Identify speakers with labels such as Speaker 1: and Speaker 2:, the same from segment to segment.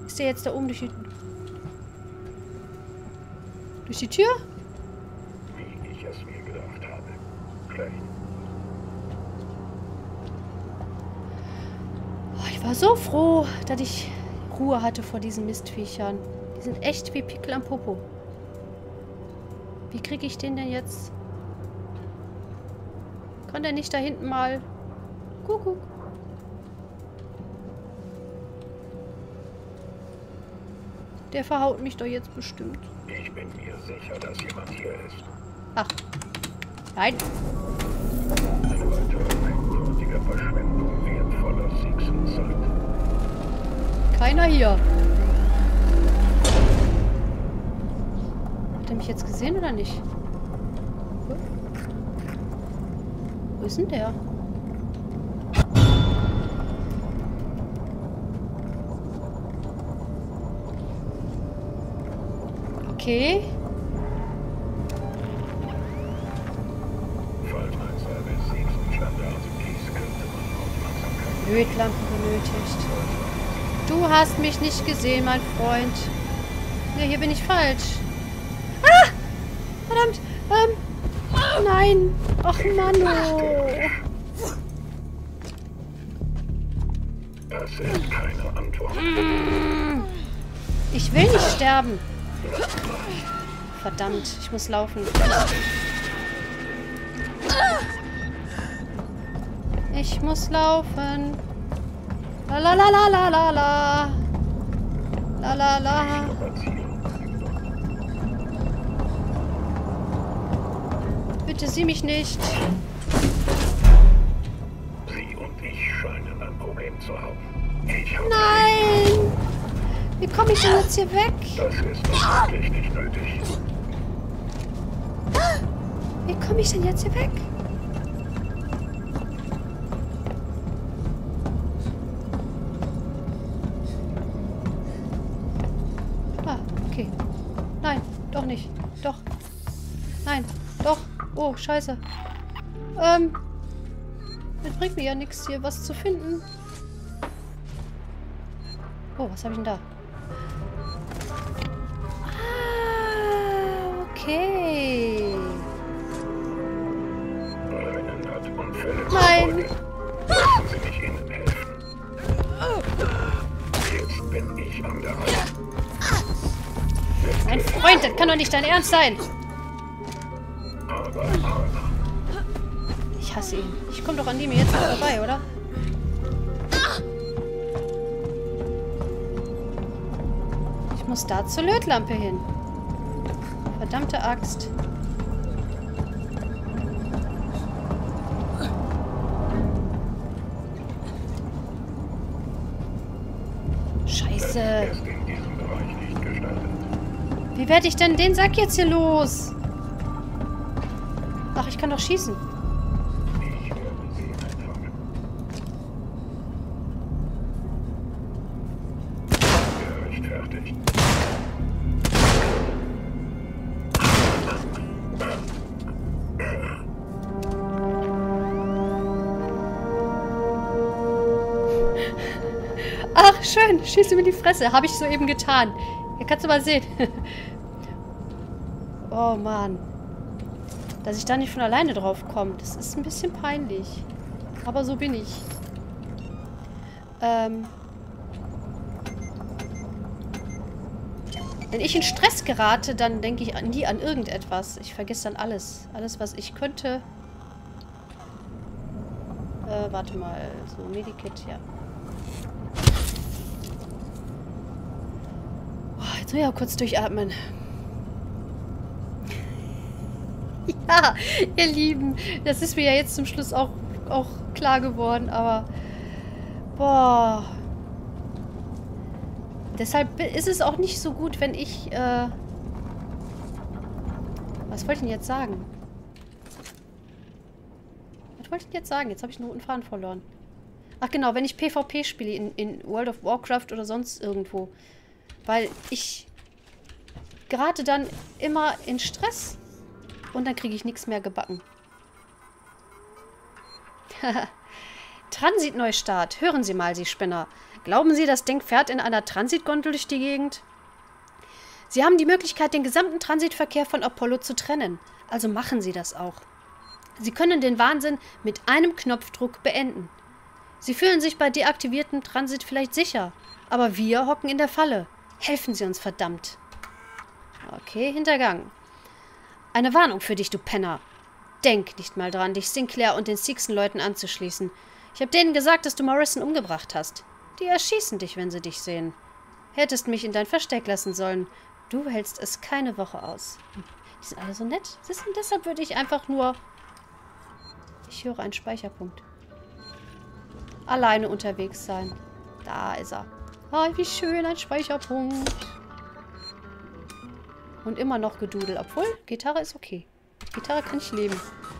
Speaker 1: Ist der jetzt da oben durch die Tür?
Speaker 2: Wie ich es mir gedacht habe. Schlecht.
Speaker 1: Oh, ich war so froh, dass ich Ruhe hatte vor diesen Mistviechern. Die sind echt wie Pickel am Popo. Wie kriege ich den denn jetzt? Kann der nicht da hinten mal... Kuckuck. Der verhaut mich doch jetzt bestimmt.
Speaker 2: Ich bin mir sicher, dass jemand hier ist.
Speaker 1: Ach. Nein.
Speaker 2: Eine weitere endgültige Verschwendung wertvoller Sixen-Zeit.
Speaker 1: Keiner hier. Hat er mich jetzt gesehen oder nicht? Wo ist denn der? Okay.
Speaker 2: Falls ein Service Sixen-Standard ist, könnte man Aufmerksamkeit.
Speaker 1: Lötlampe benötigt. Du hast mich nicht gesehen, mein Freund. Ja, hier bin ich falsch. Ah! Verdammt! Nein! Ach, Mano!
Speaker 2: Das ist keine Antwort.
Speaker 1: Ich will nicht sterben. Verdammt, ich muss laufen. Ich muss laufen. La la la la la la la. La la la. Bitte sieh mich nicht.
Speaker 2: Sie und ich scheinen ein Problem zu haben. Ich habe
Speaker 1: Nein! Wie komme ich denn jetzt hier weg?
Speaker 2: Das ist wirklich nicht nötig.
Speaker 1: Wie komme ich denn jetzt hier weg? Ah, okay. Nein, doch nicht. Doch. Nein, doch. Oh, scheiße. Das bringt mir ja nichts, hier was zu finden. Oh, was habe ich denn da? Ah, okay.
Speaker 2: Rennen hat Unfälle.
Speaker 1: Nein.
Speaker 2: Lassen Sie mich Ihnen helfen. Jetzt bin ich an der Reihe.
Speaker 1: Mein Freund, das kann doch nicht dein Ernst sein.
Speaker 2: Aber
Speaker 1: Ich hasse ihn. Ich komme doch an dem jetzt nicht vorbei, oder? Ich muss da zur Lötlampe hin. Verdammte Axt. Scheiße.
Speaker 2: ist in diesem Bereich nicht gestaltet.
Speaker 1: Wie werde ich denn den Sack jetzt hier los? Ach, ich kann doch schießen.
Speaker 2: Ich werde Sie einfangen. Gerechtfertigt.
Speaker 1: Ach, schön. Schieße mir in die Fresse. Habe ich soeben getan. Hier kannst du mal sehen. Oh, Mann. Dass ich da nicht von alleine drauf komme. Das ist ein bisschen peinlich. Aber so bin ich. Wenn ich in Stress gerate, dann denke ich nie an irgendetwas. Ich vergesse dann alles. Alles, was ich könnte. Warte mal. So, Medikit, ja. Oh, jetzt will ich auch kurz durchatmen. Ja, ihr Lieben. Das ist mir ja jetzt zum Schluss auch klar geworden, aber... Boah. Deshalb ist es auch nicht so gut, wenn ich, was wollte ich denn jetzt sagen? Was wollte ich denn jetzt sagen? Jetzt habe ich einen roten Faden verloren. Ach genau, wenn ich PvP spiele in World of Warcraft oder sonst irgendwo. Weil ich gerate dann immer in Stress und dann kriege ich nichts mehr gebacken. Transitneustart. Hören Sie mal, Sie Spinner. Glauben Sie, das Ding fährt in einer Transitgondel durch die Gegend? Sie haben die Möglichkeit, den gesamten Transitverkehr von Apollo zu trennen. Also machen Sie das auch. Sie können den Wahnsinn mit einem Knopfdruck beenden. Sie fühlen sich bei deaktiviertem Transit vielleicht sicher, aber wir hocken in der Falle. Helfen Sie uns, verdammt. Okay, Hintergang. Eine Warnung für dich, du Penner. Denk nicht mal dran, dich Sinclair und den Seegson-Leuten anzuschließen. Ich habe denen gesagt, dass du Morrison umgebracht hast. Die erschießen dich, wenn sie dich sehen. Hättest mich in dein Versteck lassen sollen. Du hältst es keine Woche aus. Die sind alle so nett. Deshalb würde ich einfach nur... Ich höre einen Speicherpunkt. Alleine unterwegs sein. Da ist er. Ah, wie schön, ein Speicherpunkt. Und immer noch Gedudel. Obwohl, Gitarre ist okay. Mit Gitarre kann ich leben.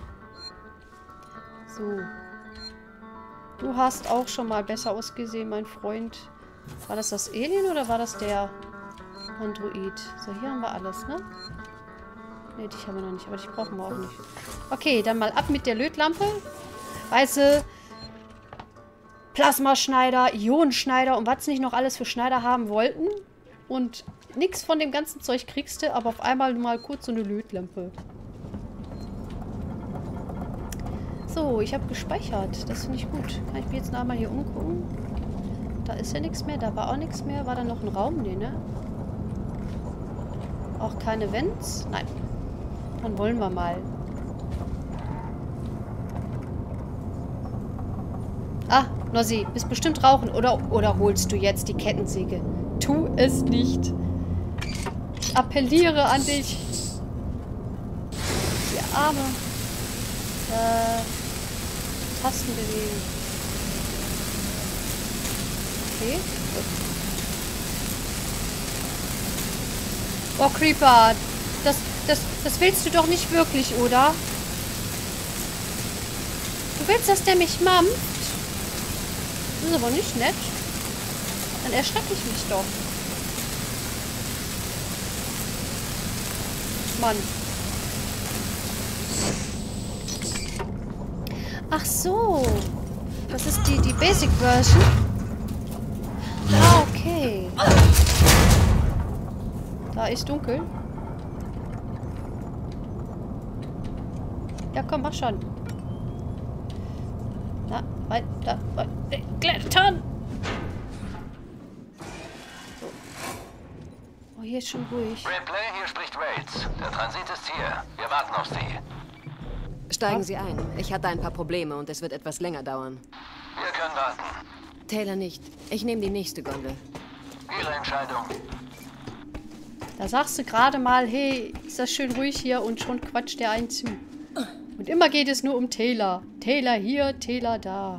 Speaker 1: So. Du hast auch schon mal besser ausgesehen, mein Freund. War das das Alien oder war das der Android? So, hier haben wir alles, ne? Ne, dich haben wir noch nicht, aber dich brauchen wir auch nicht. Okay, dann mal ab mit der Lötlampe. Weiße Plasmaschneider, Ionenschneider und was sie nicht noch alles für Schneider haben wollten. Und nichts von dem ganzen Zeug kriegst du, aber auf einmal mal kurz so eine Lötlampe. So, ich habe gespeichert. Das finde ich gut. Kann ich mich jetzt noch einmal hier umgucken? Da ist ja nichts mehr. Da war auch nichts mehr. War da noch ein Raum? Nee, ne? Auch keine Vents? Nein. Dann wollen wir mal. Ah, Nossi, bist bestimmt rauchen. Oder holst du jetzt die Kettensäge? Tu es nicht. Ich appelliere an dich. Die Arme. Tasten bewegen. Okay, gut. Oh, Creeper. Das willst du doch nicht wirklich, oder? Du willst, dass der mich mampft? Das ist aber nicht nett. Dann erschrecke ich mich doch. Mann. Ach so. Das ist die Basic Version. Ah, okay. Da ist dunkel. Ja, komm, mach schon. Na, weiter. Klettern! So. Oh, hier ist schon ruhig.
Speaker 3: Ripley, hier spricht Wales. Der Transit ist hier. Wir warten auf Sie.
Speaker 4: Steigen Sie ein. Ich hatte ein paar Probleme und es wird etwas länger dauern.
Speaker 3: Wir können warten.
Speaker 4: Taylor nicht. Ich nehme die nächste Gondel.
Speaker 3: Ihre Entscheidung.
Speaker 1: Da sagst du gerade mal, hey, ist das schön ruhig hier und schon quatscht der einen zu. Und immer geht es nur um Taylor. Taylor hier, Taylor da.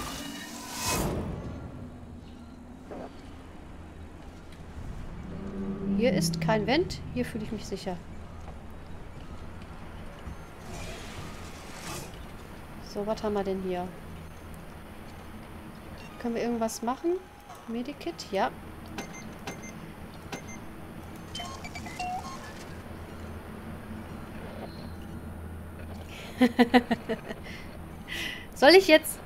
Speaker 1: Hier ist kein Vent. Hier fühle ich mich sicher. So, was haben wir denn hier? Können wir irgendwas machen? Medikit? Ja. Soll ich jetzt...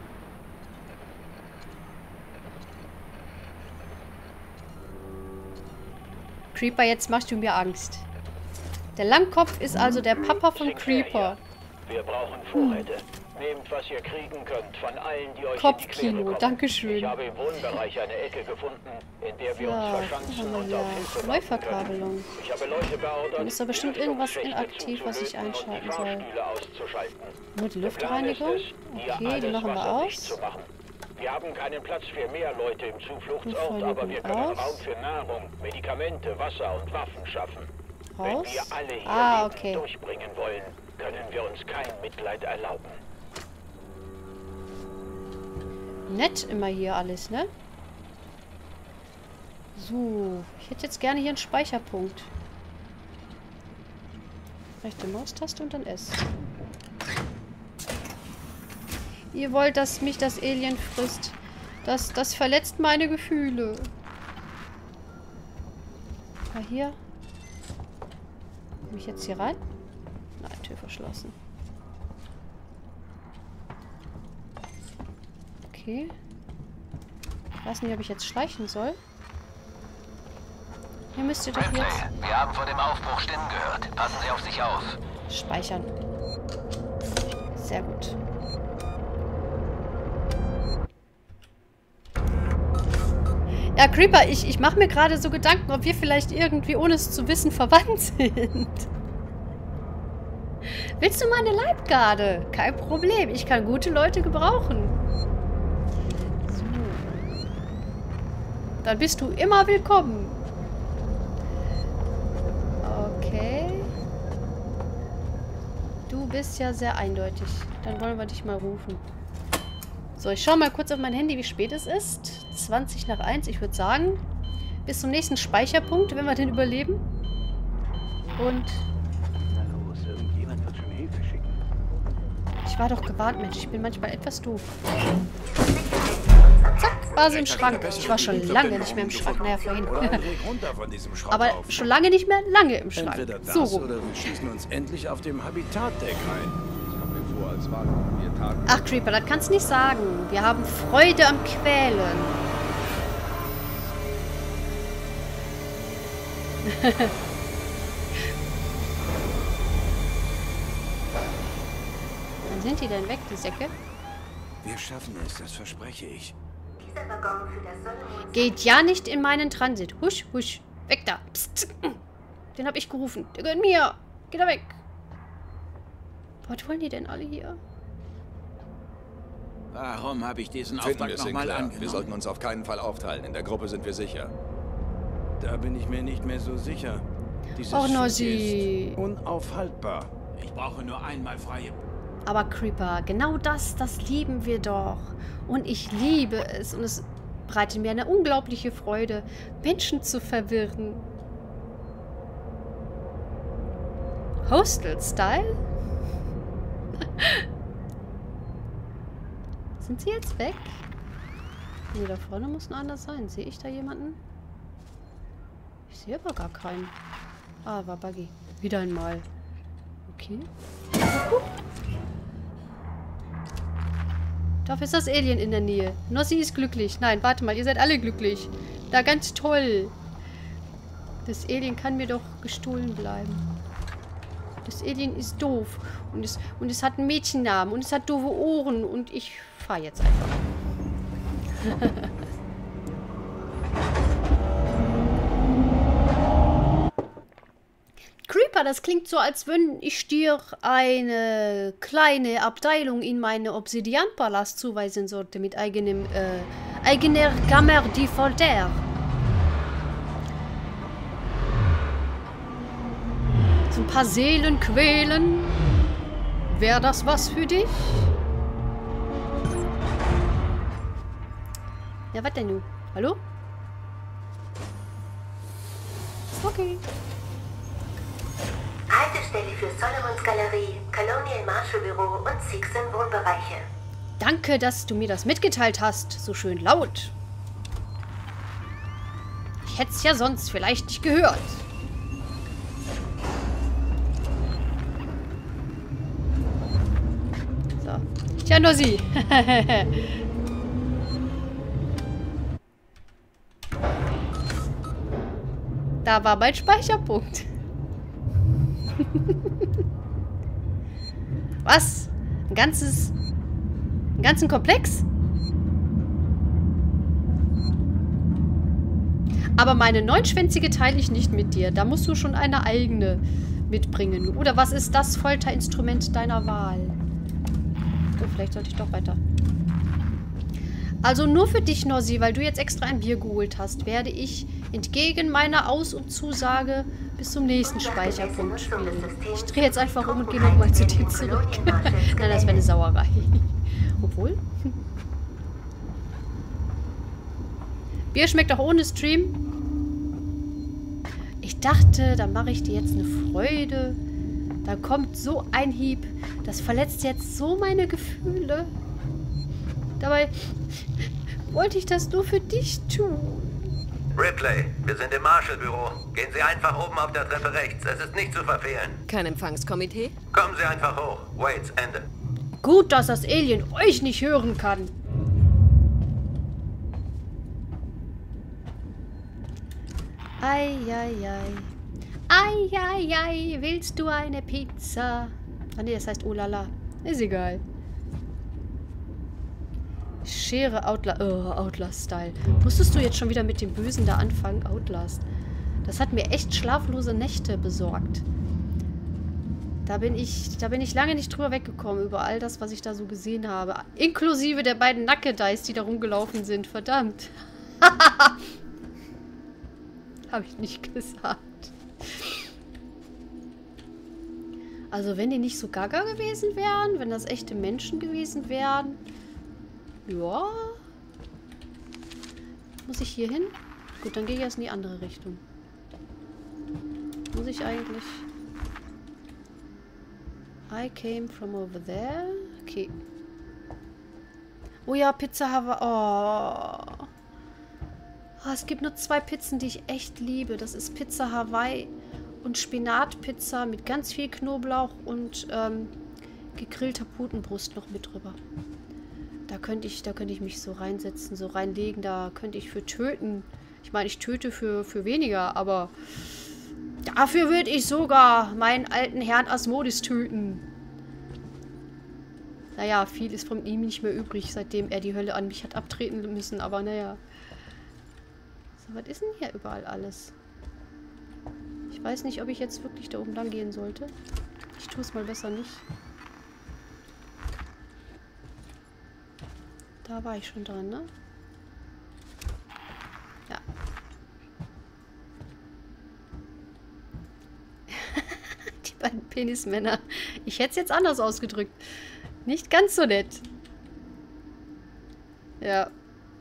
Speaker 1: Creeper, jetzt machst du mir Angst. Der Langkopf ist also der Papa von Creeper.
Speaker 2: Wir brauchen Vorräte. Nehmt, was ihr kriegen könnt, von allen, die euch
Speaker 1: Kopfkino,
Speaker 2: in die Quere kommen.
Speaker 1: dankeschön.
Speaker 2: Ich habe im Wohnbereich eine Ecke gefunden, in der wir uns verschanzen
Speaker 1: haben wir
Speaker 2: und
Speaker 1: hier
Speaker 2: auf Hilfe warten
Speaker 1: Neuverkabelung.
Speaker 2: können. Ich habe Leute beordert,
Speaker 1: Dann ist da bestimmt
Speaker 2: die
Speaker 1: irgendwas
Speaker 2: Lüftungsschächte
Speaker 1: inaktiv, was ich
Speaker 2: zuzulöten und die
Speaker 1: einschalten soll.
Speaker 2: Fahrstühle auszuschalten.
Speaker 1: Nur die
Speaker 2: Der Plan ist
Speaker 1: Luftreinigung?
Speaker 2: es, hier
Speaker 1: Okay, die
Speaker 2: alles
Speaker 1: machen wir
Speaker 2: wasserdicht
Speaker 1: aus.
Speaker 2: zu machen. Wir haben keinen Platz für mehr Leute im Zufluchtsort,
Speaker 1: Luftreinigung
Speaker 2: aber wir können
Speaker 1: aus.
Speaker 2: Raum für Nahrung, Medikamente, Wasser und Waffen schaffen. Wenn
Speaker 1: Raus.
Speaker 2: wir alle hier lebend
Speaker 1: Okay.
Speaker 2: durchbringen wollen, können wir uns kein Mitleid erlauben.
Speaker 1: Nett immer hier alles, ne? So, ich hätte jetzt gerne hier einen Speicherpunkt. Rechte Maustaste und dann S. Ihr wollt, dass mich das Alien frisst. Das verletzt meine Gefühle. Mal hier. Komme ich jetzt hier rein? Nein, Tür verschlossen. Okay. Okay. Ich weiß nicht, ob ich jetzt schleichen soll. Hier müsst ihr doch
Speaker 3: Ripley,
Speaker 1: jetzt...
Speaker 3: wir haben vor dem Aufbruch Stimmen gehört. Passen Sie auf sich auf.
Speaker 1: Speichern. Sehr gut. Ja, Creeper, ich mache mir gerade so Gedanken, ob wir vielleicht irgendwie, ohne es zu wissen, verwandt sind. Willst du meine Leibgarde? Kein Problem. Ich kann gute Leute gebrauchen. So. Dann bist du immer willkommen. Okay. Du bist ja sehr eindeutig. Dann wollen wir dich mal rufen. So, ich schaue mal kurz auf mein Handy, wie spät es ist. 20 nach 1. Ich würde sagen, bis zum nächsten Speicherpunkt, wenn wir den überleben. Und... Ich war doch gewarnt, Mensch. Ich bin manchmal etwas doof. Zack, war sie im Schrank. Ich war schon lange nicht mehr im Schrank. Naja, vorhin. Aber schon lange nicht mehr lange im Schrank.
Speaker 5: Entweder das
Speaker 1: So rum.
Speaker 5: oder wir schießen uns endlich auf dem Habitatdeck ein.
Speaker 1: Ach, Creeper, das kannst du nicht sagen. Wir haben Freude am Quälen. Wann sind die denn weg, die Säcke?
Speaker 5: Wir schaffen es, das verspreche ich.
Speaker 1: Geht ja nicht in meinen Transit. Husch, husch. Weg da. Psst. Den hab ich gerufen. Der gehört mir. Geh da weg. Was wollen die denn alle hier?
Speaker 6: Warum habe ich diesen
Speaker 7: Finden wir
Speaker 6: Auftrag nochmal
Speaker 7: Sinclair.
Speaker 6: angenommen?
Speaker 7: Wir sollten uns auf keinen Fall aufteilen. In der Gruppe sind wir sicher.
Speaker 5: Da bin ich mir nicht mehr so sicher. Dieses
Speaker 1: Och,
Speaker 5: Schiff
Speaker 1: Nossi.
Speaker 5: ist unaufhaltbar.
Speaker 6: Ich brauche nur einmal freie...
Speaker 1: Aber Creeper, genau das lieben wir doch. Und ich liebe es. Und es bereitet mir eine unglaubliche Freude, Menschen zu verwirren. Hostel-Style? Sind sie jetzt weg? Nee, da vorne muss noch anders sein. Sehe ich da jemanden? Ich sehe aber gar keinen. Ah, war Buggy. Wieder einmal. Okay. Dafür ist das Alien in der Nähe. Nossi ist glücklich. Nein, warte mal, ihr seid alle glücklich. Da ganz toll. Das Alien kann mir doch gestohlen bleiben. Das Alien ist doof. Und es hat einen Mädchennamen. Und es hat doofe Ohren. Und ich fahre jetzt einfach. Creeper, das klingt so, als wenn ich dir eine kleine Abteilung in meine Obsidianpalast zuweisen sollte. Mit eigener Kammer de Folter. So ein paar Seelen quälen. Wäre das was für dich? Ja, was denn nun? Hallo? Okay.
Speaker 8: Haltestelle für Solomons Galerie, Colonial Marshall Büro und Sixon Wohnbereiche.
Speaker 1: Danke, dass du mir das mitgeteilt hast. So schön laut. Ich hätte es ja sonst vielleicht nicht gehört. So. Tja, nur sie. Da war mein Speicherpunkt. Was? Einen ganzen Komplex? Aber meine neunschwänzige teile ich nicht mit dir. Da musst du schon eine eigene mitbringen. Oder was ist das Folterinstrument deiner Wahl? Oh, vielleicht sollte ich doch weiter. Also nur für dich, Nossi, weil du jetzt extra ein Bier geholt hast, werde ich entgegen meiner Aus- und Zusage bis zum nächsten Speicherpunkt spielen. Ich drehe jetzt einfach um und gehe nochmal zu dem zurück. Nein, das wäre eine Sauerei. Obwohl. Bier schmeckt auch ohne Stream. Ich dachte, da mache ich dir jetzt eine Freude. Da kommt so ein Hieb. Das verletzt jetzt so meine Gefühle. Dabei wollte ich das nur für dich tun.
Speaker 9: Ripley, wir sind im Marshall-Büro. Gehen Sie einfach oben auf der Treppe rechts. Es ist nicht zu verfehlen.
Speaker 4: Kein Empfangskomitee?
Speaker 9: Kommen Sie einfach hoch. Waits, Ende.
Speaker 1: Gut, dass das Alien euch nicht hören kann. Eieiei. Eieiei, willst du eine Pizza? Ah ne, das heißt oh lala. Ist egal. Schere Outlast. Oh, Outlast-Style. Musstest du jetzt schon wieder mit dem Bösen da anfangen? Outlast. Das hat mir echt schlaflose Nächte besorgt. Da bin ich lange nicht drüber weggekommen, über all das, was ich da so gesehen habe. Inklusive der beiden Nacke-Dice, die da rumgelaufen sind. Verdammt. Habe ich nicht gesagt. Also wenn die nicht so gaga gewesen wären, wenn das echte Menschen gewesen wären. Ja. Muss ich hier hin? Gut, dann gehe ich erst in die andere Richtung. Muss ich eigentlich... I came from over there. Okay. Oh ja, Pizza Hawaii. Oh. Oh, es gibt nur 2 Pizzen, die ich echt liebe. Das ist Pizza Hawaii und Spinatpizza mit ganz viel Knoblauch und gegrillter Putenbrust noch mit drüber. Da könnte ich mich so reinsetzen, so reinlegen. Da könnte ich für töten. Ich meine, ich töte für weniger, aber dafür würde ich sogar meinen alten Herrn Asmodis töten. Naja, viel ist von ihm nicht mehr übrig, seitdem er die Hölle an mich hat abtreten müssen, aber naja. So, was ist denn hier überall alles? Ich weiß nicht, ob ich jetzt wirklich da oben lang gehen sollte. Ich tue es mal besser nicht. Da war ich schon dran, ne? Ja. Die beiden Penismänner. Ich hätte es jetzt anders ausgedrückt. Nicht ganz so nett. Ja.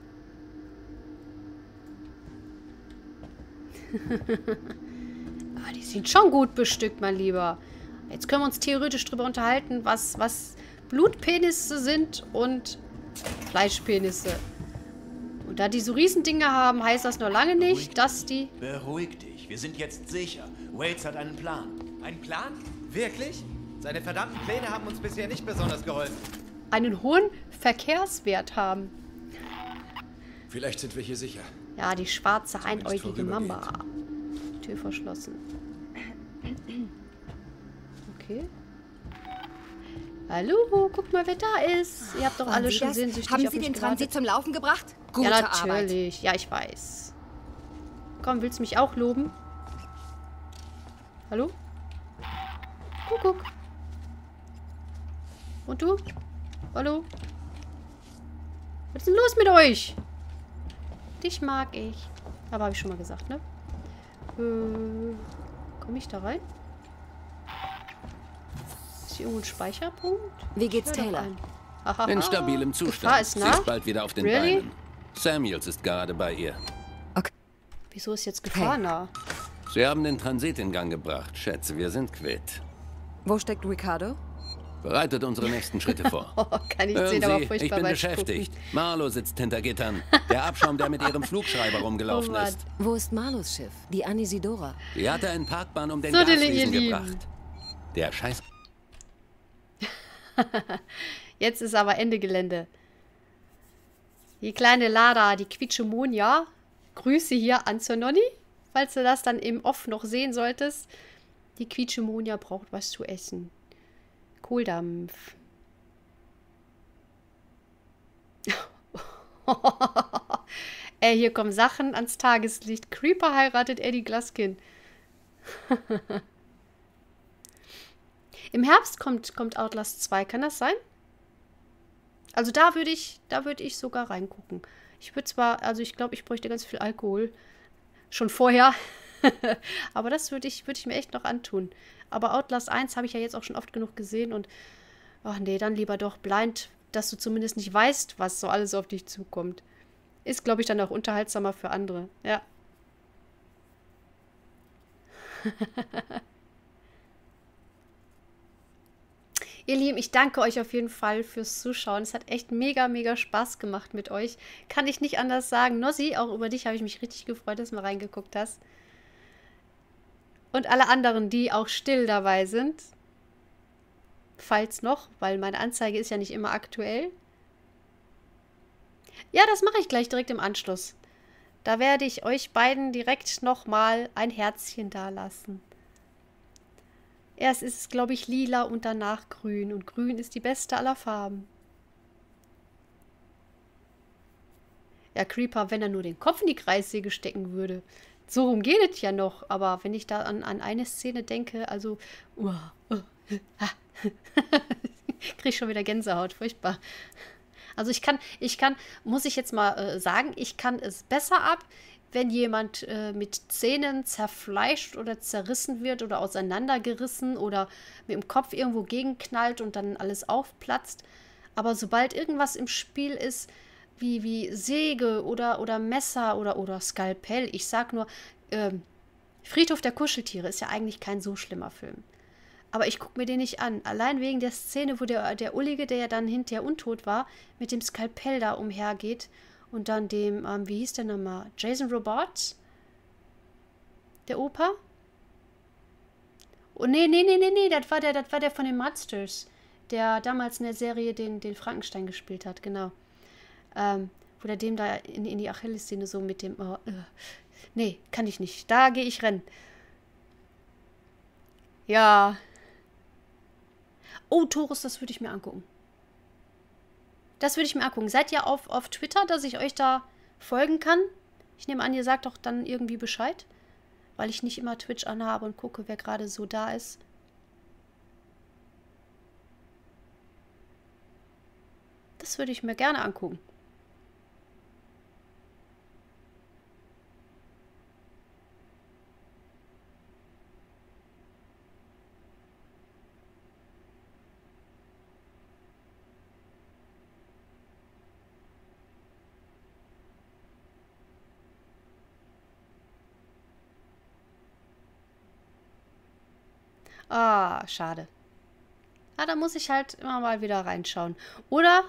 Speaker 1: Ah, die sind schon gut bestückt, mein Lieber. Jetzt können wir uns theoretisch drüber unterhalten, was Blutpenisse sind und Fleischpenisse. Und da die so Riesendinger haben, heißt das noch lange nicht, dass die...
Speaker 6: Beruhig dich, wir sind jetzt sicher. Waits hat einen Plan.
Speaker 10: Ein Plan? Wirklich? Seine verdammten Pläne haben uns bisher nicht besonders geholfen.
Speaker 1: Einen hohen Verkehrswert haben.
Speaker 7: Vielleicht sind wir hier sicher.
Speaker 1: Ja, die schwarze, einäugige Mamba. Tür verschlossen. Okay. Hallo, guck mal, wer da ist. Ihr habt doch alle schon sehnsüchtig
Speaker 4: Haben
Speaker 1: auf
Speaker 4: Sie
Speaker 1: mich
Speaker 4: den Transit
Speaker 1: gewartet.
Speaker 4: zum Laufen gebracht? Gute
Speaker 1: Ja,
Speaker 4: Arbeit.
Speaker 1: natürlich. Ja, ich weiß. Komm, willst du mich auch loben? Hallo? Guck. Und du? Hallo? Was ist denn los mit euch? Dich mag ich. Aber habe ich schon mal gesagt, ne? Komme ich da rein? Ist hier irgendwo ein Speicherpunkt?
Speaker 4: Wie geht's
Speaker 1: Hör doch
Speaker 4: Taylor?
Speaker 1: ein. Hahaha.
Speaker 3: In stabilem
Speaker 1: Gefahr
Speaker 3: Zustand.
Speaker 1: ist
Speaker 3: Sie
Speaker 1: nah?
Speaker 3: ist bald wieder auf den
Speaker 1: Really?
Speaker 3: Beinen. Samuels ist gerade bei ihr.
Speaker 1: Wieso ist jetzt Gefahr nah?
Speaker 3: Sie haben den Transit in Gang gebracht. Schätze, wir sind quitt.
Speaker 4: Wo steckt Ricardo?
Speaker 3: Bereitet unsere nächsten Schritte vor.
Speaker 1: Oh, kann ich
Speaker 3: Hören
Speaker 1: sehen, aber
Speaker 3: Sie,
Speaker 1: furchtbar
Speaker 3: ich bin
Speaker 1: weit
Speaker 3: beschäftigt. Marlo sitzt hinter Gittern. Der Abschaum, der mit ihrem Flugschreiber rumgelaufen
Speaker 1: Oh Mann.
Speaker 3: ist.
Speaker 4: Wo ist Marlos Schiff? Die Anisidora.
Speaker 3: Die hatte einen Parkbahn um den
Speaker 1: So, Dille,
Speaker 3: Gasriesen
Speaker 1: ihr
Speaker 3: gebracht.
Speaker 1: Lieben.
Speaker 3: Der Scheiß...
Speaker 1: Jetzt ist aber Ende Gelände. Die kleine Lada, die Quietschemonia. Grüße hier an zur Nonny, falls du das dann im Off noch sehen solltest. Die Quietschemonia braucht was zu essen. Kohldampf. Ey, hier kommen Sachen ans Tageslicht. Creeper heiratet Eddie Glaskin. Im Herbst kommt Outlast 2. Kann das sein? Also da würde ich sogar reingucken. Ich würde zwar, also ich glaube, ich bräuchte ganz viel Alkohol. Schon vorher. Aber das würde ich mir echt noch antun. Aber Outlast 1 habe ich ja jetzt auch schon oft genug gesehen und ach nee, dann lieber doch blind, dass du zumindest nicht weißt, was so alles auf dich zukommt. Ist, glaube ich, dann auch unterhaltsamer für andere. Ja. Ihr Lieben, ich danke euch auf jeden Fall fürs Zuschauen. Es hat echt mega, mega Spaß gemacht mit euch. Kann ich nicht anders sagen. Nossi, auch über dich habe ich mich richtig gefreut, dass du mal reingeguckt hast. Und alle anderen, die auch still dabei sind. Falls noch, weil meine Anzeige ist ja nicht immer aktuell. Ja, das mache ich gleich direkt im Anschluss. Da werde ich euch beiden direkt nochmal ein Herzchen dalassen. Erst ist es, glaube ich, lila und danach grün. Und grün ist die beste aller Farben. Ja, Creeper, wenn er nur den Kopf in die Kreissäge stecken würde. So rum geht es ja noch. Aber wenn ich da an eine Szene denke, also... kriege ich schon wieder Gänsehaut. Furchtbar. Also muss ich jetzt mal sagen, ich kann es besser ab, wenn jemand mit Zähnen zerfleischt oder zerrissen wird oder auseinandergerissen oder mit dem Kopf irgendwo gegenknallt und dann alles aufplatzt. Aber sobald irgendwas im Spiel ist, wie Säge oder Messer oder Skalpell, ich sag nur, Friedhof der Kuscheltiere ist ja eigentlich kein so schlimmer Film. Aber ich gucke mir den nicht an. Allein wegen der Szene, wo der Ullige, der ja dann hinterher untot war, mit dem Skalpell da umhergeht und dann dem, wie hieß der nochmal? Jason Robards? Der Opa? Oh, nee, das war der von den Monsters, der damals in der Serie den Frankenstein gespielt hat, genau. Wo der dem da in die Achillessehne so mit dem, nee, kann ich nicht. Da gehe ich rennen. Ja. Oh, Taurus, das würde ich mir angucken. Das würde ich mir angucken. Seid ihr auf Twitter, dass ich euch da folgen kann? Ich nehme an, ihr sagt doch dann irgendwie Bescheid, weil ich nicht immer Twitch anhabe und gucke, wer gerade so da ist. Das würde ich mir gerne angucken. Ah, schade. Ah, da muss ich halt immer mal wieder reinschauen. Oder?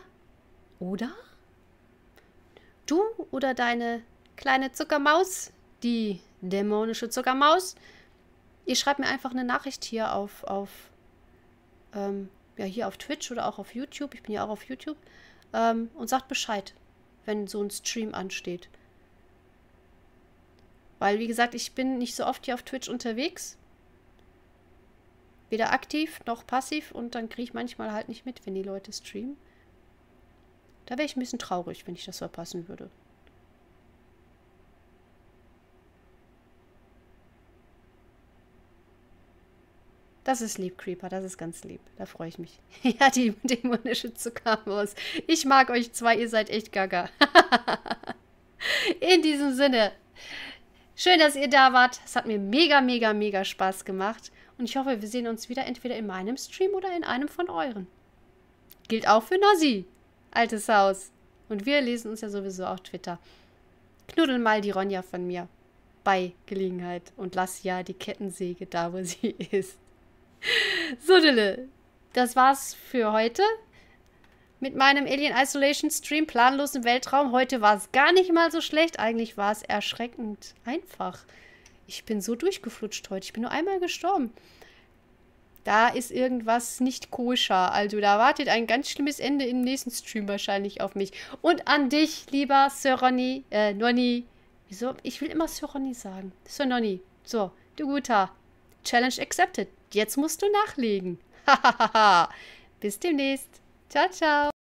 Speaker 1: Du oder deine kleine Zuckermaus, die dämonische Zuckermaus, ihr schreibt mir einfach eine Nachricht hier hier auf Twitch oder auch auf YouTube. Ich bin ja auch auf YouTube. Und sagt Bescheid, wenn so ein Stream ansteht. Weil, wie gesagt, ich bin nicht so oft hier auf Twitch unterwegs. Weder aktiv noch passiv und dann kriege ich manchmal halt nicht mit, wenn die Leute streamen. Da wäre ich ein bisschen traurig, wenn ich das verpassen würde. Das ist lieb, Creeper, das ist ganz lieb. Da freue ich mich. Ja, die dämonische Zuckermaus. Ich mag euch zwei, ihr seid echt gaga. In diesem Sinne, schön, dass ihr da wart. Es hat mir mega, mega, mega Spaß gemacht. Und ich hoffe, wir sehen uns wieder entweder in meinem Stream oder in einem von euren. Gilt auch für Nossi. Altes Haus. Und wir lesen uns ja sowieso auf Twitter. Knuddel mal die Ronja von mir. Bei Gelegenheit. Und lass ja die Kettensäge da, wo sie ist. So, Dille. Das war's für heute. Mit meinem Alien Isolation Stream. Planlos im Weltraum. Heute war es gar nicht mal so schlecht. Eigentlich war es erschreckend einfach. Ich bin so durchgeflutscht heute. Ich bin nur einmal gestorben. Da ist irgendwas nicht koscher. Also da wartet ein ganz schlimmes Ende im nächsten Stream wahrscheinlich auf mich. Und an dich, lieber Sir Ronny, Nonny. Wieso? Ich will immer Sir Ronny sagen. Sir Nonny. So, du Guter. Challenge accepted. Jetzt musst du nachlegen. Hahaha. Bis demnächst. Ciao, ciao.